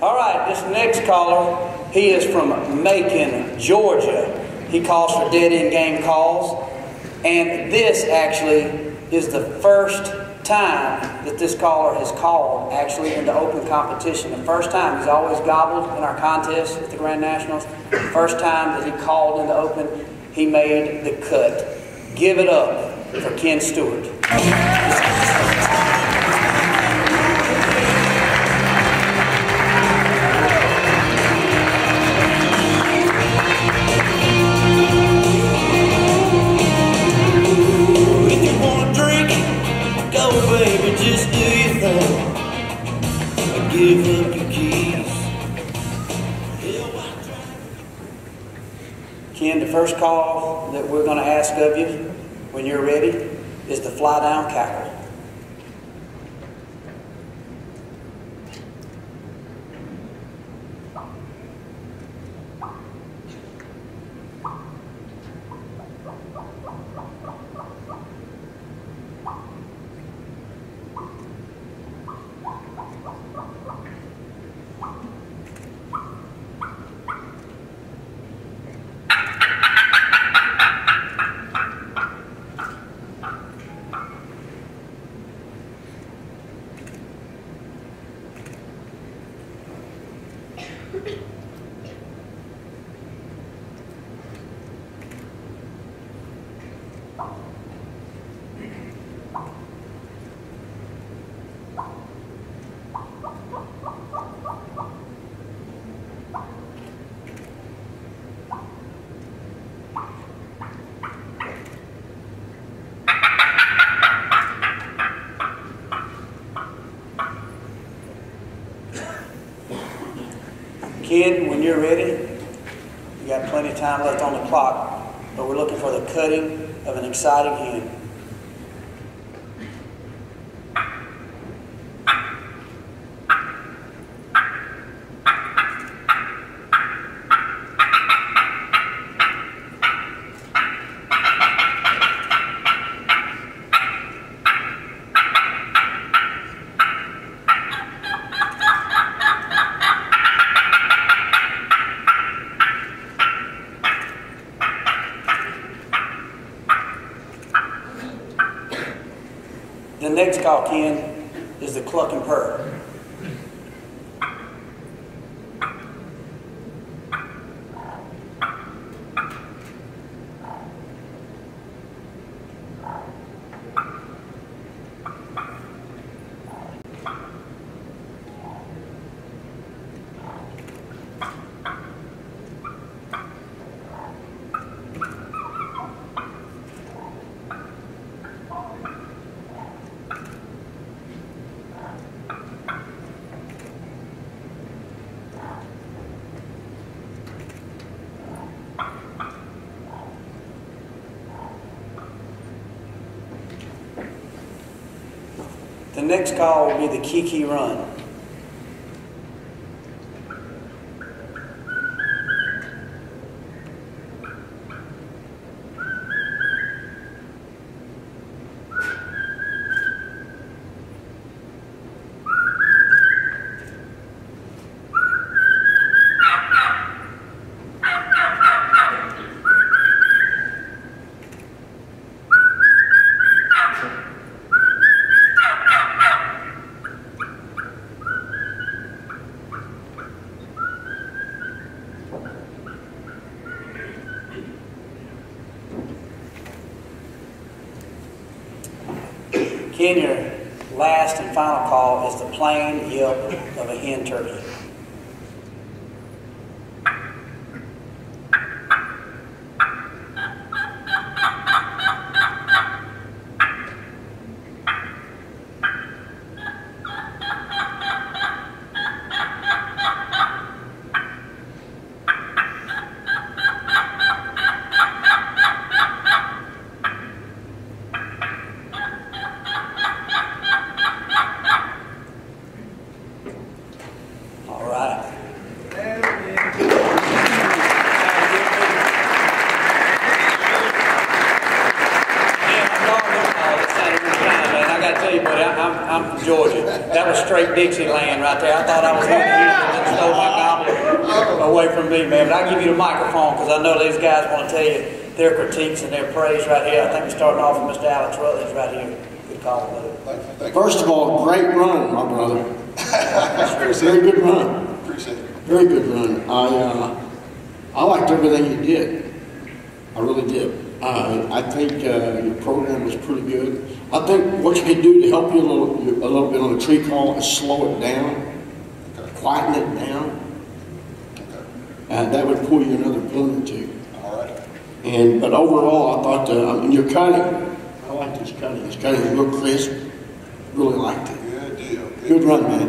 All right, this next caller, he is from Macon, Georgia. He calls for dead-end game calls. And this actually is the first time that this caller has called actually in the open competition. The first time. He's always gobbled in our contests at the Grand Nationals. The first time that he called in the open, he made the cut. Give it up for Ken Stewart. Baby, just do your thing. Give up your keys. Ken, the first call that we're going to ask of you when you're ready is the fly down cackle. Ken, when you're ready, you got plenty of time left on the clock, but we're looking for the cutting of an exciting hen. The next call, Ken, is the cluck and purr. The next call will be the Kiki run. Ken, your last and final call is the plain yelp of a hen turkey. I'm from Georgia. That was straight Dixieland right there. I thought I was going to use it and stole my goblet away from me, man. But I'll give you the microphone because I know these guys want to tell you their critiques and their praise right here. I think we're starting off with Mr. Alex Rutledge right here. Good call, brother. Thank you. First of all, great run, my brother. Very good run. Appreciate it. Very good run. I liked everything you did. I really did. I think your program was pretty good. I think what you could do to help you a little bit on the tree call is slow it down, quieten it down, and that would pull you another point or two. All right. But overall, I thought your cutting. I liked his cutting. His cutting was real crisp. Really liked it. Good deal. Good run, man.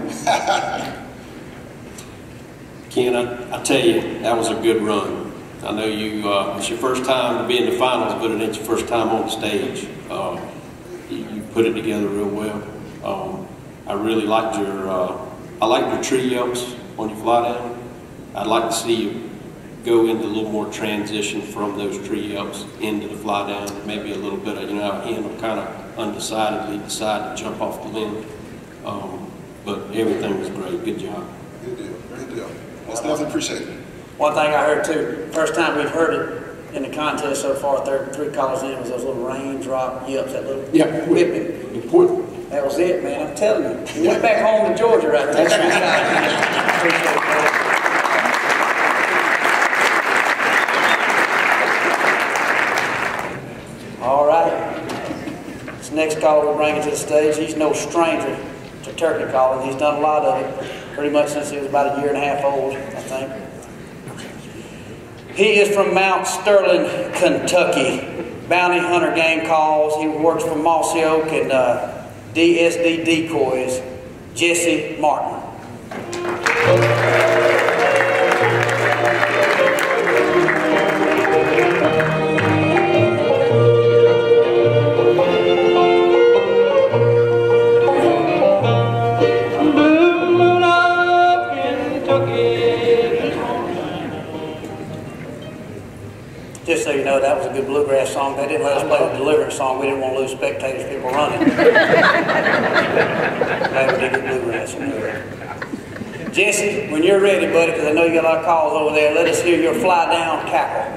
Ken, I tell you, that was a good run. I know it's your first time to be in the finals, but it ain't your first time on the stage. You put it together real well. I really liked your tree ups on your fly down. I'd like to see you go into a little more transition from those tree ups into the fly down. Maybe a little bit of, Ian kind of undecidedly decide to jump off the limb. But everything was great. Good job. Good deal. Good deal. Well, definitely appreciate it. One thing I heard too, first time we've heard it in the contest so far, three callers in, was those little raindrop yips, that little whipping. That was it, man. I'm telling you. You went back home to Georgia right there. That's appreciate it, all right. This next caller we're bringing to the stage, he's no stranger to turkey calling. He's done a lot of it, pretty much since he was about a year and a half old, I think. He is from Mount Sterling, Kentucky. Bounty hunter game calls. He works for Mossy Oak and DSD Decoys. Jesse Martin. Just so you know, that was a good bluegrass song. They didn't let us play the deliverance song. We didn't want to lose spectators, people running. Glad we did get bluegrass in there. Jesse, when you're ready, buddy, because I know you got a lot of calls over there, let us hear your fly down cackle.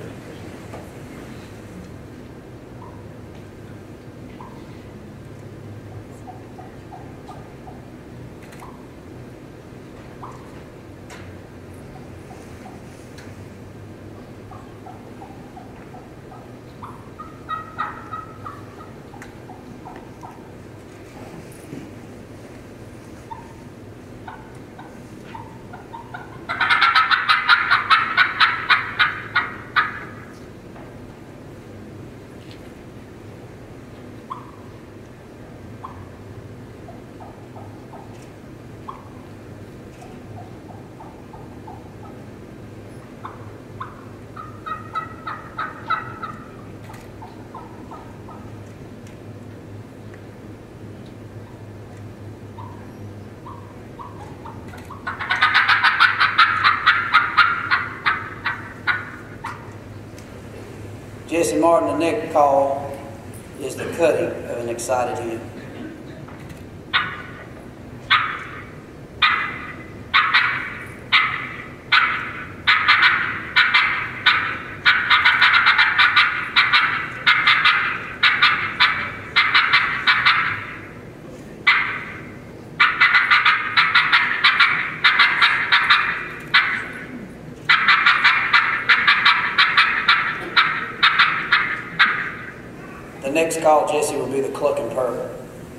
Jesse Martin, the next call is the cutting of an excited hen. The next call, Jesse, will be the cluck and purr.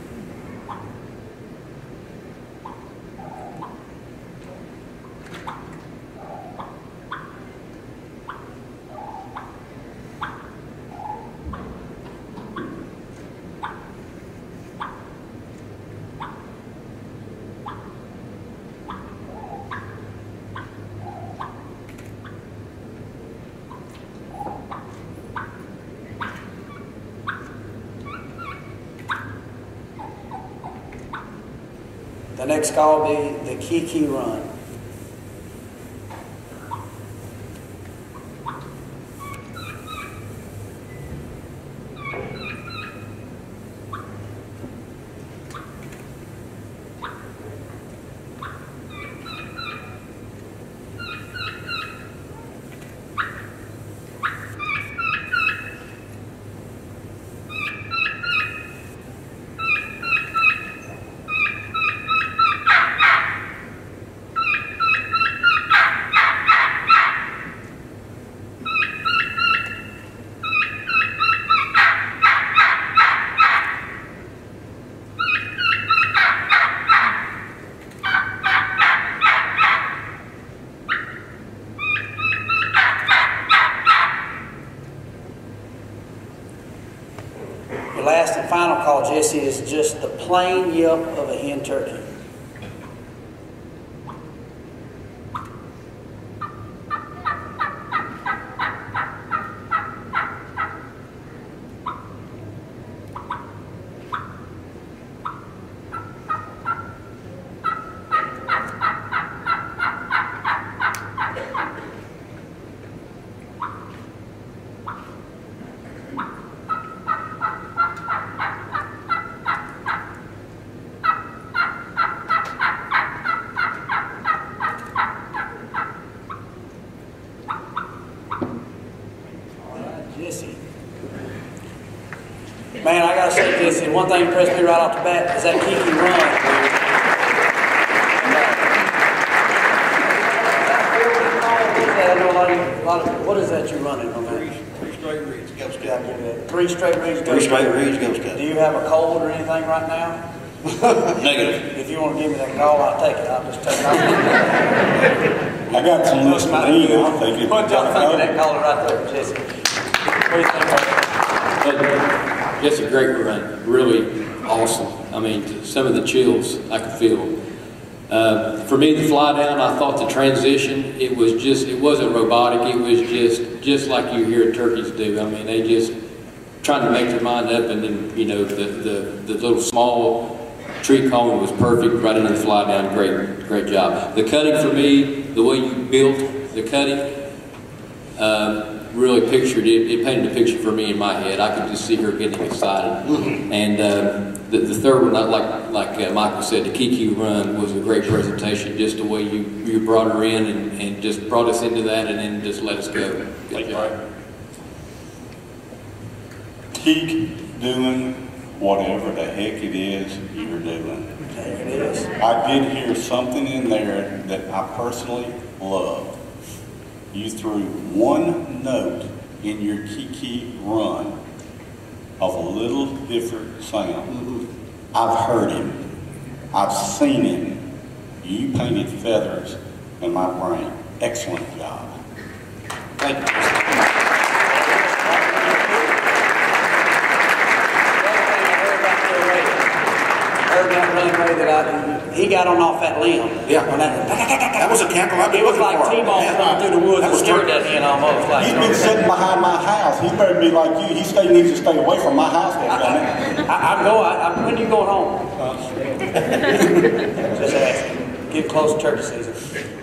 The next call will be the Kiki Run. Jesse, is just the plain yelp of a hen turkey. Jesse. Man, I gotta say, Jesse, one thing impressed me right off the bat is that Kiki run. What is that you're running on that? Three straight reads, Ghost Yeah, Scout. give me that. 3 straight reads. Three straight reads, Ghost Scout. Do you have a cold or anything right now? Negative. If you want to give me that call, I'll take it. I'll just take it. I got some listening. I'll take it. What y'all think of that caller right there, Jesse? What do you think about that? Just a great run, really awesome. I mean, some of the chills I could feel. For me, the fly down, I thought the transition, it wasn't robotic. It was just like you hear turkeys do. I mean, they just trying to make their mind up, and then the little small tree cone was perfect right into the fly down. Great job. The cutting for me, the way you built the cutting, really pictured it. It painted a picture for me in my head. I could just see her getting excited. And the third one, like Michael said, the Kiki run was a great presentation. Just the way you brought her in and just brought us into that, and then just let us go. Good job. Keep doing whatever the heck it is you're doing. There it is. I did hear something in there that I personally loved. You threw one note in your Kiki run of a little different sound. I've heard him. I've seen him. You painted feathers in my brain. Excellent job. Thank you. He got on off that limb. Yeah. When That was a cackle I've been it was looking like for. T-bone coming through the woods That and was scared turkey. that hen almost. Like, He's been sitting behind my house. He better be like you. He needs to stay away from my house. I'm going. When are you going home? Just asking. Get close to turkey season.